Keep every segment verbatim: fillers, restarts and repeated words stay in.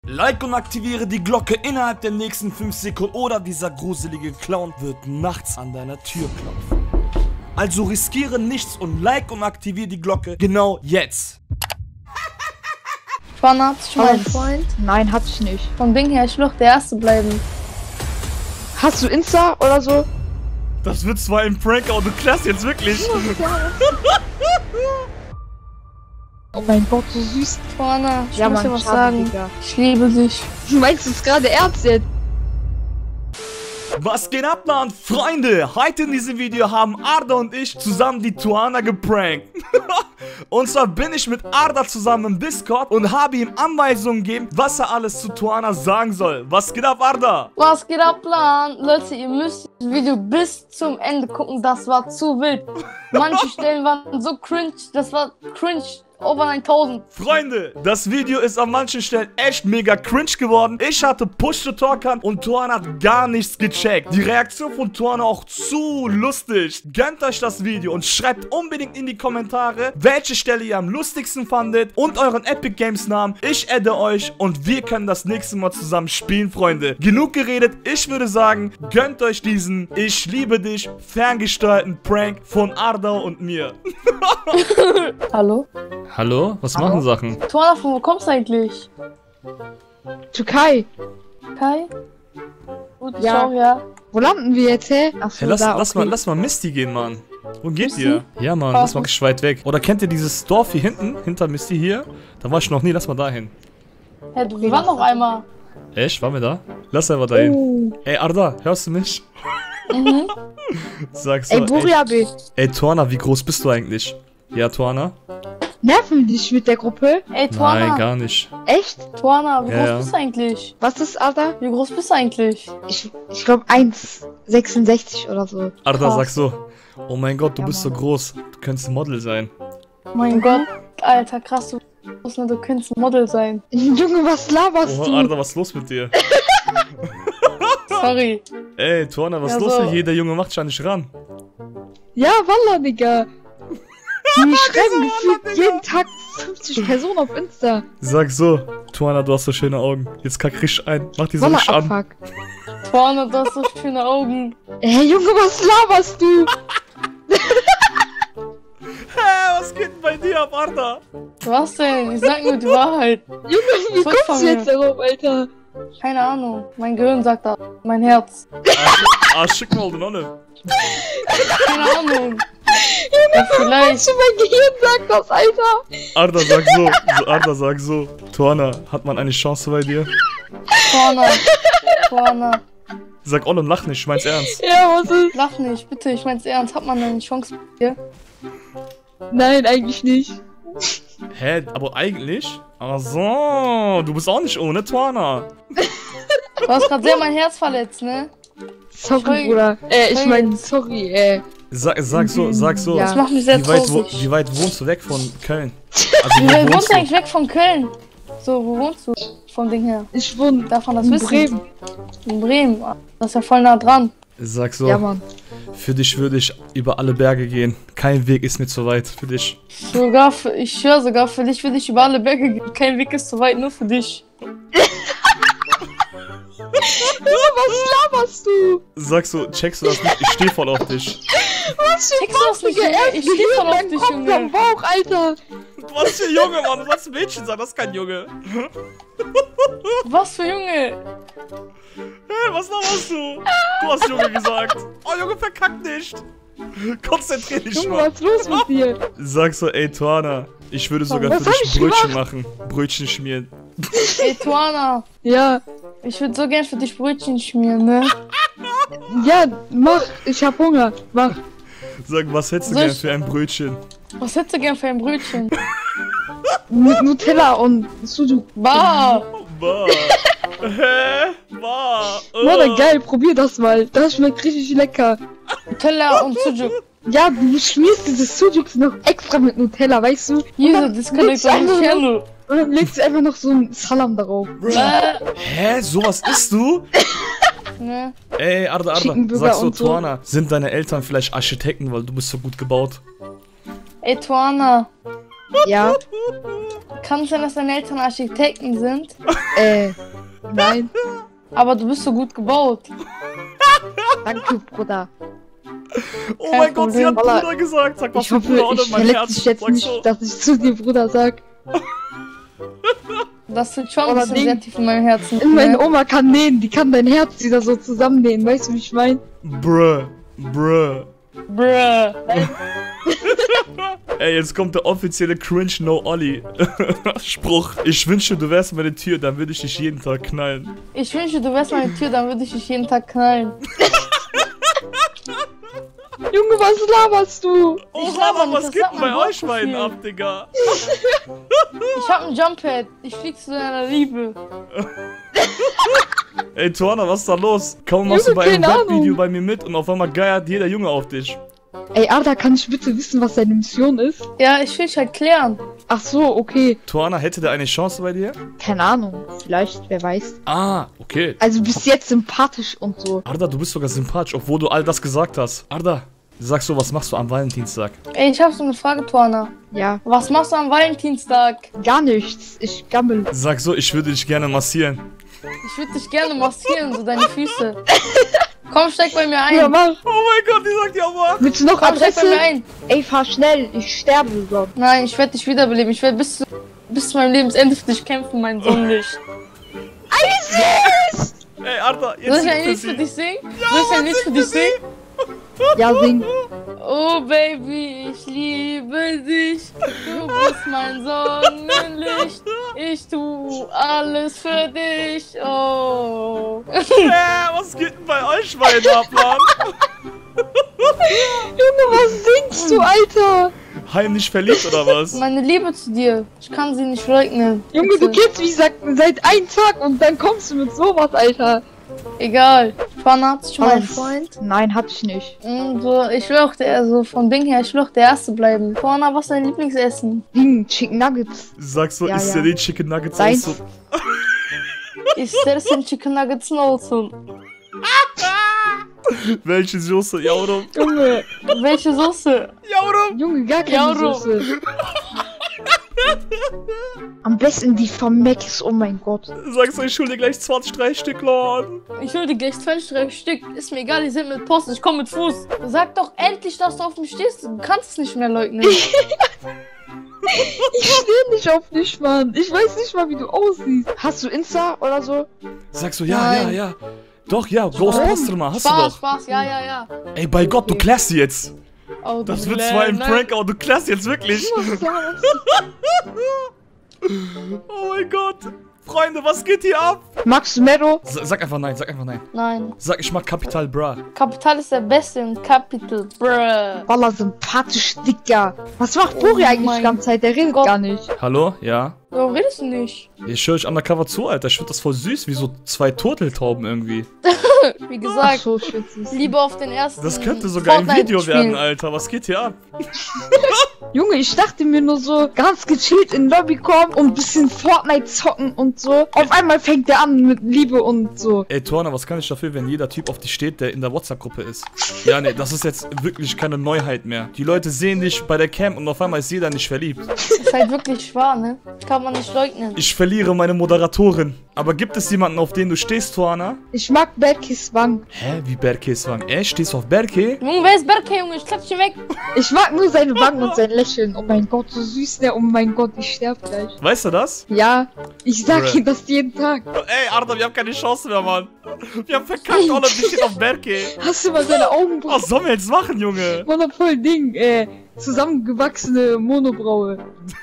Like und aktiviere die Glocke innerhalb der nächsten fünf Sekunden oder dieser gruselige Clown wird nachts an deiner Tür klopfen. Also riskiere nichts und like und aktiviere die Glocke genau jetzt. Tuana, hast du schon mal einen Freund? Nein, hatte ich nicht. Vom Ding her, ich will doch der Erste bleiben. Hast du Insta oder so? Das wird zwar ein Prank, aber du klärst jetzt wirklich. Oh mein Gott, so süß. Tuana, ich Ja, muss dir Mann, was schade, sagen. Digga. Ich liebe dich. Du meinst es gerade ernst jetzt? Was geht ab, Mann? Freunde, heute in diesem Video haben Arda und ich zusammen die Tuana geprankt. Und zwar bin ich mit Arda zusammen im Discord und habe ihm Anweisungen gegeben, was er alles zu Tuana sagen soll. Was geht ab, Arda? Was geht ab, Plan? Leute, ihr müsst das Video bis zum Ende gucken. Das war zu wild. Manche Stellen waren so cringe. Das war cringe. Over neuntausend. Freunde, das Video ist an manchen Stellen echt mega cringe geworden. Ich hatte Push-to-Talk an und Tuana hat gar nichts gecheckt. Die Reaktion von Tuana auch zu lustig. Gönnt euch das Video und schreibt unbedingt in die Kommentare, welche Stelle ihr am lustigsten fandet und euren Epic Games Namen. Ich adde euch und wir können das nächste Mal zusammen spielen, Freunde. Genug geredet, ich würde sagen, gönnt euch diesen Ich liebe dich ferngesteuerten Prank von Arda und mir. Hallo? Hallo? Was Hallo? machen Sachen? Tuana, von wo kommst du eigentlich? Türkei. Kai? Gut, Ja. ciao, ja. Wo landen wir jetzt, hä? Achso, Hey, lass, da, lass, okay. mal, lass mal Misty gehen, Mann. Wo geht Misty? ihr? Ja, Mann, Ah, lass mal richtig weit weg. Oder kennt ihr dieses Dorf hier hinten? Hinter Misty hier? Da war ich noch nie, lass mal dahin. Hey, du, wir waren noch einmal. Echt? Waren wir da? Lass einfach dahin. Oh. Ey, Arda, hörst du mich? Mhm. Sag so, Ey, Buriabe, ey, Tuana, wie groß bist du eigentlich? Ja, Tuana? nerven dich mit der Gruppe? Ey, Tuana. Nein, gar nicht. Echt? Tuana, wie Ja, groß ja. bist du eigentlich? Was ist, Alter? Wie groß bist du eigentlich? Ich, ich glaube eins Komma sechsundsechzig oder so. Arda, Krass. sag so. Oh mein Gott, du Ja, bist so Mann. groß. Du könntest ein Model sein. Mein Gott, Alter, krass, du, du könntest ein Model sein. Junge, was laberst Oh, du? Arda, was ist los mit dir? Sorry. Ey, Tuana, was ist Ja, los so. mit dir? Der Junge macht dich ja nicht ran. Ja, Wallah, Digga. Die schreiben gefühlt jeden Tag fünfzig Personen auf Insta. Sag so. Tuana, du hast so schöne Augen. Jetzt kack richtig ein. Mach die so Wallah, richtig an. abfuck. Tuana, du hast so schöne Augen. Hey, Junge, was laberst du? Hä, was geht denn bei dir ab, Arda? Was denn? Ich sag nur die Wahrheit. Junge, wie Zurück von kommst du mir. jetzt darauf, Alter? Keine Ahnung. Mein Gehirn sagt das. Mein Herz. Ah, schick mal den Olle. Keine Ahnung. Ja, vielleicht. Mein Gehirn sagt das, Alter. Arda, sag so. so. Arda, sag so. Tuana, hat man eine Chance bei dir? Tuana. Tuana. Sag Olle und lach nicht, ich mein's ernst. Ja, was ist? Lach nicht, bitte. Ich mein's ernst. Hat man eine Chance mit dir? Nein, eigentlich nicht. Hä, aber eigentlich? Ach so, du bist auch nicht ohne Tuana. Du hast gerade sehr mein Herz verletzt, ne? Sorry, Sorry. Bruder. Äh, ich Sorry. mein, sorry, äh. Sag, sag so, sag so. Ja. Das macht mich sehr Wie weit, wo, traurig. wie weit wohnst du weg von Köln? Also, Wie wo weit wohnst wohnst du du? eigentlich weg von Köln? So, wo wohnst du? Vom Ding her. Ich wohne Darf man das in wissen? Bremen. In Bremen. Das ist ja voll nah dran. Sag so, Ja, Mann. für dich würde ich über alle Berge gehen. Kein Weg ist mir zu weit für dich. Sogar für, ich höre sogar für dich will ich über alle Berge gehen. Kein Weg ist zu weit, nur für dich. Was laberst du? Sag so, checkst du das nicht? Ich steh voll auf dich. Was für Checkst du das nicht, Junge? Ich steh voll auf dich, Kopf Junge. am Bauch, Alter. Was für Junge, Mann? Du sollst ein Mädchen sein, das ist kein Junge. Was für Junge? Hä, was laberst du? Du hast Junge gesagt. Oh, Junge, verkack nicht. Konzentrier dich Junge, mal. was ist los mit dir? Sag so, ey, Tuana, ich würde sogar Was für hab dich ich Brötchen machen. Brötchen schmieren. Ey, Tuana. Ja, Ich würde so gern für dich Brötchen schmieren, ne? ja, mach. Ich hab Hunger. Mach. Sag, was hättest du Soll gern ich- für ein Brötchen? Was hättest du gern für ein Brötchen? Mit Nutella und Sujuk. Bah! Bah. Hä? Bah. Bruder, geil, probier das mal. Das schmeckt richtig lecker. Nutella und Sujuk. Ja, du schmierst dieses Sujuk noch extra mit Nutella, weißt du? User disconnect on the channel. Und dann legst du einfach noch so ein Salam darauf. Äh, Hä? Sowas isst du? ne? Ey, Arda, Arda, Chickenburger sag so, und so. Tuana, sind deine Eltern vielleicht Architekten, weil du bist so gut gebaut? Ey, Tuana. Ja. Kann es sein, dass deine Eltern Architekten sind? Äh, nein. Aber du bist so gut gebaut. Danke, Bruder. Oh Kein mein Gott, sie hat Problem. Bruder gesagt. Sag was Ich für hoffe, Bruder auch ich in mein verletze Herz. dich jetzt Sag nicht, so. dass ich zu dir Bruder sag. Das sind schon ein Oder bisschen Ding. sehr tief in meinem Herzen. Meine ne? Oma kann nähen, die kann dein Herz wieder so zusammennähen, weißt du, wie ich mein? Bruh. Bruh. Bruh. Ey, jetzt kommt der offizielle Cringe No Olli Spruch. Ich wünsche, du wärst meine Tür, dann würde ich dich jeden Tag knallen. Ich wünsche, du wärst meine Tür, dann würde ich dich jeden Tag knallen. Junge, was laberst du? Oh, laber aber nicht, was das geht sagt denn mein bei euch Bauchgefühl. beiden ab, Digga? Ich hab ein Jumppad. Ich flieg zu deiner Liebe. Ey, Tuana, was ist da los? Kaum machst du Junge, bei einem keine Webvideo Ahnung. bei mir mit und auf einmal geiert jeder Junge auf dich. Ey, Arda, kann ich bitte wissen, was deine Mission ist? Ja, ich will dich halt klären. Ach so, okay. Tuana, hätte der eine Chance bei dir? Keine Ahnung. Vielleicht, wer weiß. Ah, okay. Also bis jetzt sympathisch und so. Arda, du bist sogar sympathisch, obwohl du all das gesagt hast. Arda, sag so, was machst du am Valentinstag? Ey, ich hab so eine Frage, Tuana. Ja, Was machst du am Valentinstag? gar nichts. Ich gammel. Sag so, ich würde dich gerne massieren. Ich würde dich gerne massieren, so deine Füße. Komm, steig bei mir Ja, ein. mach. Oh mein Gott, die sagt ja aber. Willst du noch Komm, steig bei mir Adresse? ein. Ey, fahr schnell. Ich sterbe sonst. Nein, ich werde dich wiederbeleben. Ich werde bis, zu- bis zu meinem Lebensende für dich kämpfen, mein Sonnenlicht. Ey, Arda, Soll jetzt ich ein Lied singt für sie. dich singen? Soll ich ein Lied für dich singen? Ja, sing. Oh Baby, ich liebe dich. Du bist mein Sonnenlicht. Ich tu alles für dich. Oh. Äh, was geht denn bei euch beiden ab, Mann? Junge, was singst du, Alter? Heimlich verliebt oder was? Meine Liebe zu dir. Ich kann sie nicht leugnen. Junge, du Bitte. kennst mich seit, seit einem Tag und dann kommst du mit sowas, Alter. Egal. Tuana, hast du schon mal einen Was? Freund? Nein, hatte ich nicht. Mm, so, ich will auch der, so vom Ding her, ich will auch der Erste bleiben. Tuana, was ist dein Lieblingsessen? Ding, Chicken Nuggets. Sag so, Ja, ist ja. ja die Chicken Nuggets Deins. aus so. Ich stelle Chicken Nuggets Noten. Welche Soße? Jauro. Junge, Welche Soße? Jauro. Junge, gar keine Jauro. Soße. Am besten die von Max, oh mein Gott. Sag so, ich schulde dir gleich zwanzig, dreißig Stück Laden. Ich hol dir gleich zwanzig, dreißig Stück. Ist mir egal, die sind mit Post, ich komm mit Fuß. Sag doch endlich, dass du auf mich stehst. Du kannst es nicht mehr leugnen. Ich stehe nicht auf dich, Mann. Ich weiß nicht mal, wie du aussiehst. Hast du Insta oder so? Sag so, ja, Nein. ja, ja. Doch, ja, Ghostbuster mal, hast du Spaß, doch. Spaß, ja, ja, ja. Ey, bei Gott, du klärst sie jetzt. Oh, Das du wird zwar ein Kleine. Prank, aber du klärst jetzt wirklich. Was sagst Oh mein Gott. Freunde, was geht hier ab? du? Magst du Mero? S sag einfach nein, sag einfach nein. Nein. Sag, ich mag Capital Bra. Kapital ist der Beste in Capital, bruh. Wallah, sympathisch, Dicker. Was macht Buri eigentlich mein die ganze Zeit? Der redet Gott. gar nicht. Hallo? Ja? Warum redest du nicht? Ich höre euch undercover zu, Alter. Ich finde das voll süß, wie so zwei Turteltauben irgendwie. Wie Ach gesagt, so, schwitzig. Liebe auf den ersten. Das könnte sogar ein Fortnite Video Spiel. werden, Alter. Was geht hier ab? Junge, ich dachte mir nur so, ganz gechillt in Lobby kommen und ein bisschen Fortnite zocken und so. Auf einmal fängt der an mit Liebe und so. Ey, Torna, was kann ich dafür, wenn jeder Typ auf dich steht, der in der WhatsApp-Gruppe ist? Ja, nee, das ist jetzt wirklich keine Neuheit mehr. Die Leute sehen dich bei der Cam und auf einmal ist jeder nicht verliebt. Ist halt wirklich wahr, ne? Kann man nicht leugnen. Ich verliere meine Moderatorin. Aber gibt es jemanden, auf den du stehst, Torna? Ich mag Berkis Wang. Hä, wie Berke ist Wang? Ey, stehst du auf Berke? Junge, wer ist Berke, Junge? Ich klatsch ihn weg. Ich mag nur seine Wangen und sein Lächeln. Oh mein Gott, so süß der. Oh mein Gott, ich sterbe gleich. Weißt du das? Ja, ich sag Bruh. ihm das jeden Tag. Ey, Arda, wir haben keine Chance mehr, Mann. Wir haben verkackt, alle, wir stehen auf Berke. Hast du mal seine Augenbrauen? Was sollen wir jetzt machen, Junge? Wundervoll Ding, äh, zusammengewachsene Monobraue.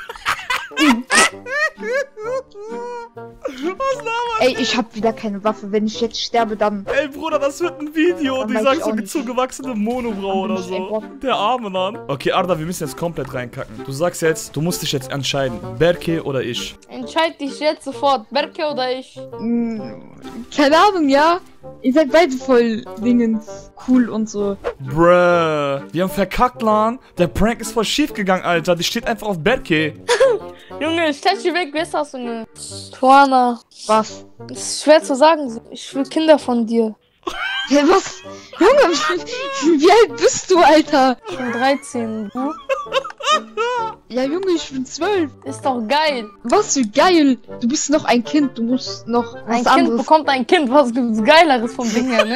Was labert? Ey, ich hab wieder keine Waffe. Wenn ich jetzt sterbe, dann. Ey, Bruder, das wird ein Video. Dann Die weiß sagt ich so auch mit nicht. zugewachsene Monobraue Dann oder bin ich ein so. Gott. Der Arme, Mann. Okay, Arda, wir müssen jetzt komplett reinkacken. Du sagst jetzt, du musst dich jetzt entscheiden. Berke oder ich. Entscheid dich jetzt sofort. Berke oder ich? Mh, keine Ahnung, ja. Ihr seid beide voll Dingens cool und so. Bruh. Wir haben verkackt, Lan. Der Prank ist voll schief gegangen, Alter. Die steht einfach auf Berke. Junge, ich klatsch ihn weg. Wer ist das, Junge? Tuana. Was? Das ist schwer zu sagen. Ich will Kinder von dir. Hä, was? Junge, wie alt bist du, Alter? Ich bin dreizehn. Du? Ja, Junge, ich bin zwölf. Ist doch geil. Was für geil. Du bist noch ein Kind, du musst noch was Ein Kind anderes. bekommt ein Kind. Was gibt's Geileres vom Ding her, ne?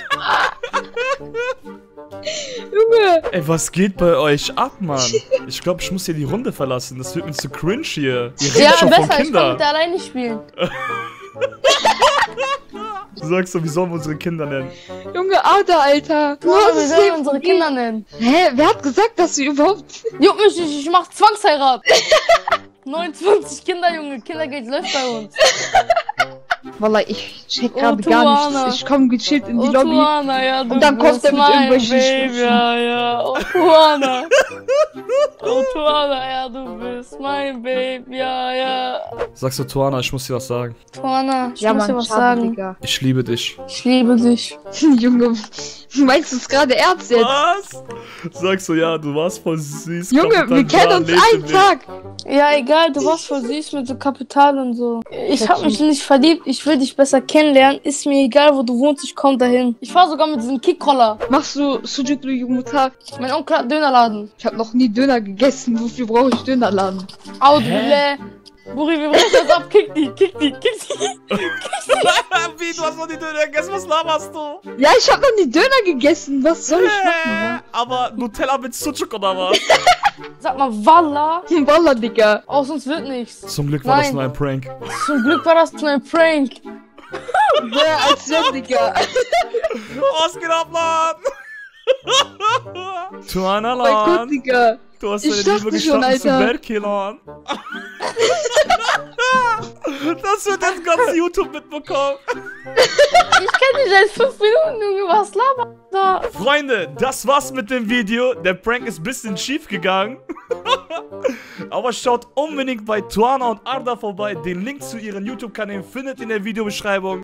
Junge. Ey, was geht bei euch ab, Mann? Ich glaube, ich muss hier die Runde verlassen. Das wird mir zu cringe hier. Ihr redet Ja, schon von besser. Ich kann Kindern. mit der alleine spielen. Du sagst so, wie sollen wir unsere Kinder nennen? Junge, Ada, Alter. Du Ja, hast wir es sollen nicht unsere probiert. Kinder nennen. Hä, wer hat gesagt, dass du überhaupt... Juck mich nicht, ich mach Zwangsheirat. neunundzwanzig Kinder, Junge. Kindergeld läuft bei uns. Wallah, ich check Oh, gerade gar Tuana. nichts. Ich komm gechillt in die Oh, Lobby. Tuana, ja, du Und dann kommt bist er mit mein irgendwelchen Baby, Sprüchen. ja, ja. Oh, Tuana. Oh, Tuana, ja, du bist mein Baby, ja, ja. Sagst du, Tuana, ich muss dir was sagen. Tuana, ich Ja, muss dir Mann, was schade, sagen. Digga. Ich liebe dich. Ich liebe dich. Junge, meinst du es gerade ernst jetzt? Was? Sagst du, ja, du warst voll süß. Junge, Kapital wir kennen Bra, uns lebt einen im Tag. Ja, egal, du warst voll süß mit so Kapital und so. Ich hab mich nicht verliebt, ich will dich besser kennenlernen. Ist mir egal, wo du wohnst, ich komm dahin. Ich fahr sogar mit diesem Kickroller. Machst du Sujuk Yumuta? Mein Onkel hat Dönerladen. Ich hab noch nie Döner gegessen. Wofür brauche ich Dönerladen? Audule. Buri, wir brechen das ab. Kick die, kick die, kick die. Wie, du hast noch die Döner gegessen, was laberst du? Ja, ich hab noch nie Döner gegessen. Was soll ich machen, Äh, aber Nutella mit Sucuk oder was? Sag mal, Walla. Mann? Wallah, Digga. Aus uns wird nichts. Zum Glück war das Nein. nur ein Prank. Zum Glück war das nur ein Prank. Wer als wenn, Digga. Was geht ab, Mann? Tuana, Mein Gott, Lan. Digga. Du hast Ich deine dachte Liebe schon, gestanden zum Alter. Berg hier, Lan. Das wird jetzt ganz YouTube mitbekommen. Ich kenn dich seit fünf Minuten, Junge. Was labert da? Freunde, das war's mit dem Video. Der Prank ist ein bisschen schief gegangen. Aber schaut unbedingt bei Tuana und Arda vorbei. Den Link zu ihren YouTube-Kanälen findet ihr in der Videobeschreibung.